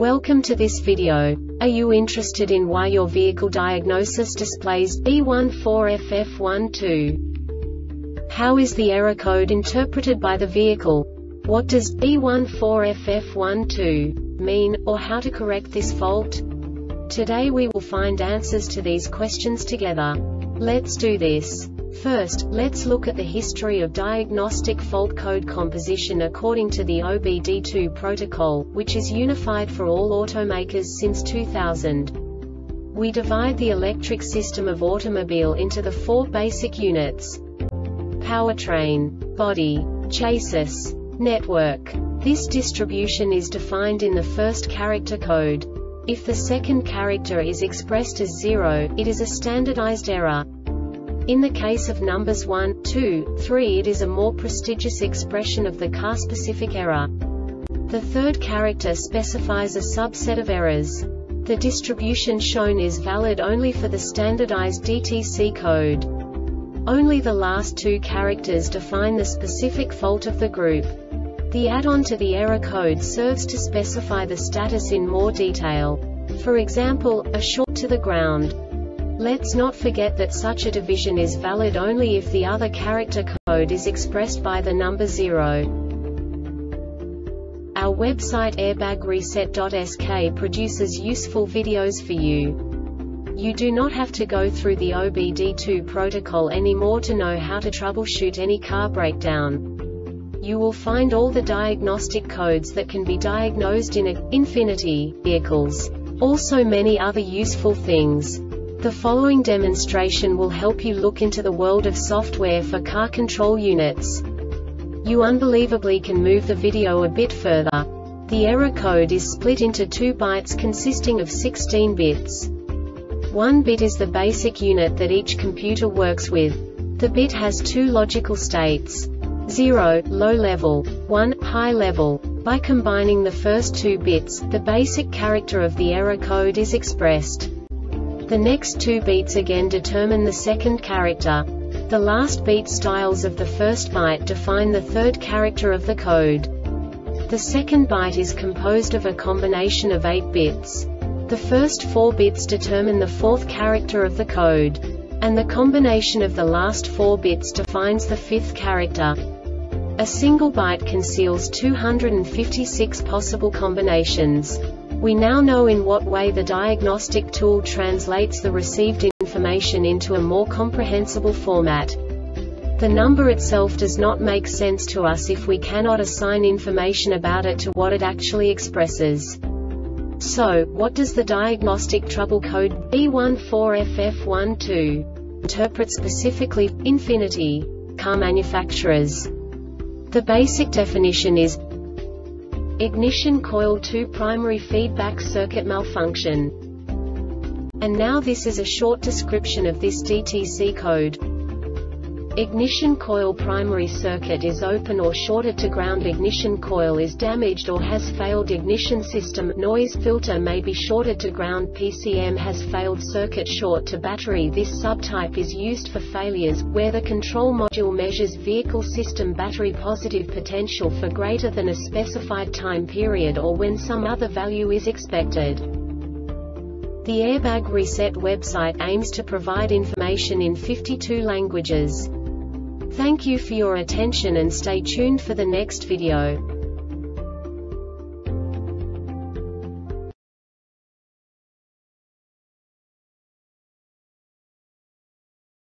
Welcome to this video. Are you interested in why your vehicle diagnosis displays B14FF12? How is the error code interpreted by the vehicle? What does B14FF12 mean, or how to correct this fault? Today we will find answers to these questions together. Let's do this. First, let's look at the history of diagnostic fault code composition according to the OBD2 protocol, which is unified for all automakers since 2000. We divide the electric system of automobile into the four basic units: powertrain, body, chassis, network. This distribution is defined in the first character code. If the second character is expressed as 0, it is a standardized error. In the case of numbers 1, 2, 3, it is a more prestigious expression of the car-specific error. The third character specifies a subset of errors. The distribution shown is valid only for the standardized DTC code. Only the last two characters define the specific fault of the group. The add-on to the error code serves to specify the status in more detail. For example, a short to the ground. Let's not forget that such a division is valid only if the other character code is expressed by the number 0. Our website airbagreset.sk produces useful videos for you. You do not have to go through the OBD2 protocol anymore to know how to troubleshoot any car breakdown. You will find all the diagnostic codes that can be diagnosed in Infiniti vehicles. Also many other useful things. The following demonstration will help you look into the world of software for car control units. You unbelievably can move the video a bit further. The error code is split into 2 bytes consisting of 16 bits. 1 bit is the basic unit that each computer works with. The bit has 2 logical states: 0, low level, 1, high level. By combining the first 2 bits, the basic character of the error code is expressed. The next 2 beats again determine the second character. The last beat styles of the first byte define the third character of the code. The second byte is composed of a combination of 8 bits. The first 4 bits determine the fourth character of the code. And the combination of the last 4 bits defines the fifth character. A single byte conceals 256 possible combinations. We now know in what way the diagnostic tool translates the received information into a more comprehensible format. The number itself does not make sense to us if we cannot assign information about it to what it actually expresses. So, what does the diagnostic trouble code B14FF12 interpret specifically for Infiniti car manufacturers? The basic definition is ignition coil 2 primary feedback circuit malfunction. And now this is a short description of this DTC code. Ignition coil primary circuit is open or shorted to ground. Ignition coil is damaged or has failed. Ignition system noise filter may be shorted to ground. PCM has failed. Circuit short to battery. This subtype is used for failures where the control module measures vehicle system battery positive potential for greater than a specified time period or when some other value is expected. The Airbag Reset website aims to provide information in 52 languages. Thank you for your attention and stay tuned for the next video.